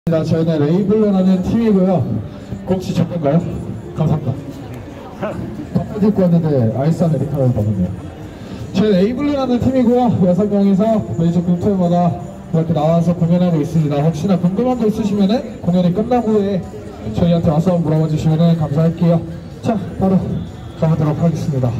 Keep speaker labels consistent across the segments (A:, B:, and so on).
A: 저희는 레이블루라는 팀이고요. 혹시 적은가요? 감사합니다. 밥을 입고 왔는데 아이스 아메리카노를 먹었네요. 저희는 레이블루라는 팀이고요. 6명이서 매주 금토일마다 이렇게 나와서 공연하고 있습니다. 혹시나 궁금한 거 있으시면 공연이 끝나고 후에 저희한테 와서 물어봐 주시면 감사할게요. 자, 바로 가보도록 하겠습니다.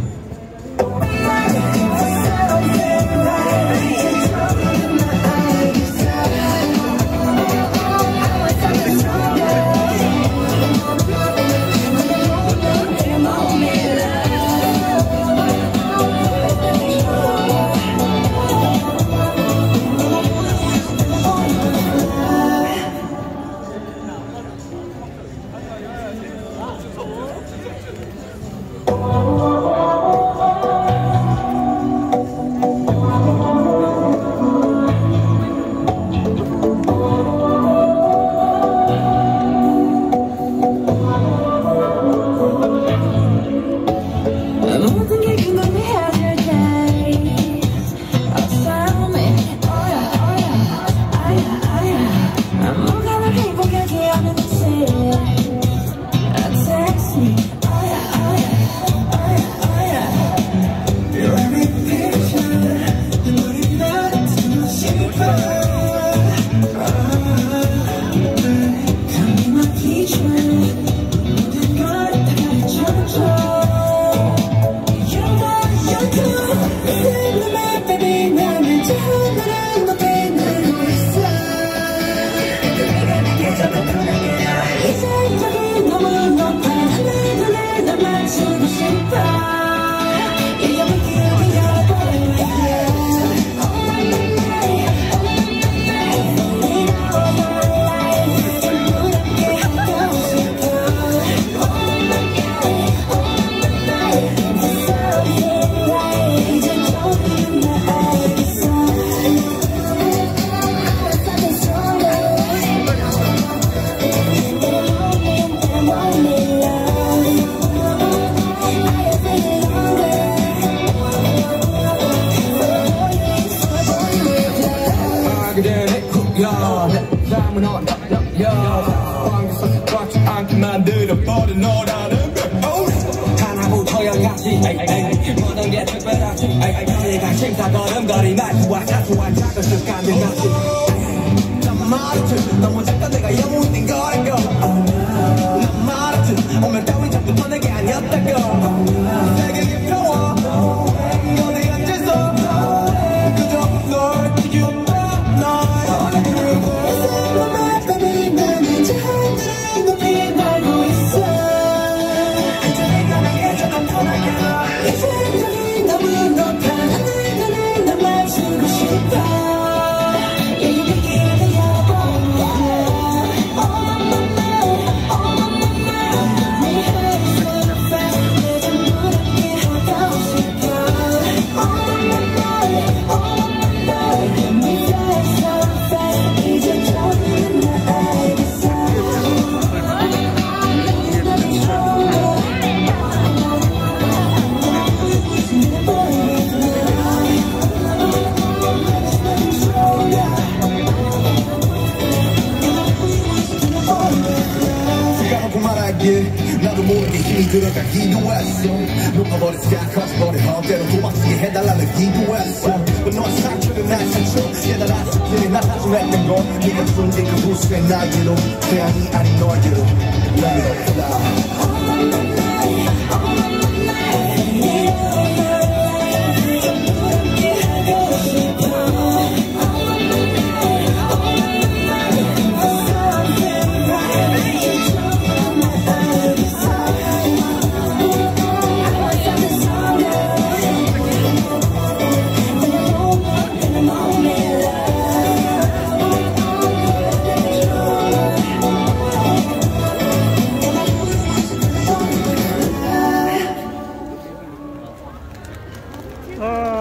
B: 만들어버린 너라는 하나부터야 같이 모든 게 특별하지 내가 심사걸음거리 말투와 사소한 작은 습관들 같이 난 말했지 너무 잠깐 내가 영웅이 된 거라고 난 말했지 오늘 따윈 전부터 내게 아니었다고 내게 깊어워 너네 앉아서 그저 널 지켜봐 나도 모르게 힘이 들어가기도 했어 녹아버린 스카 커져버린 헛대로 도망치게 해달라는 기도했어 너의 상처는 나의 상처 깨달아 스킬이 나 사주했던 건 네가 숨긴 그 부수의 날개로 태양이 아닌 너에게로 Let it fly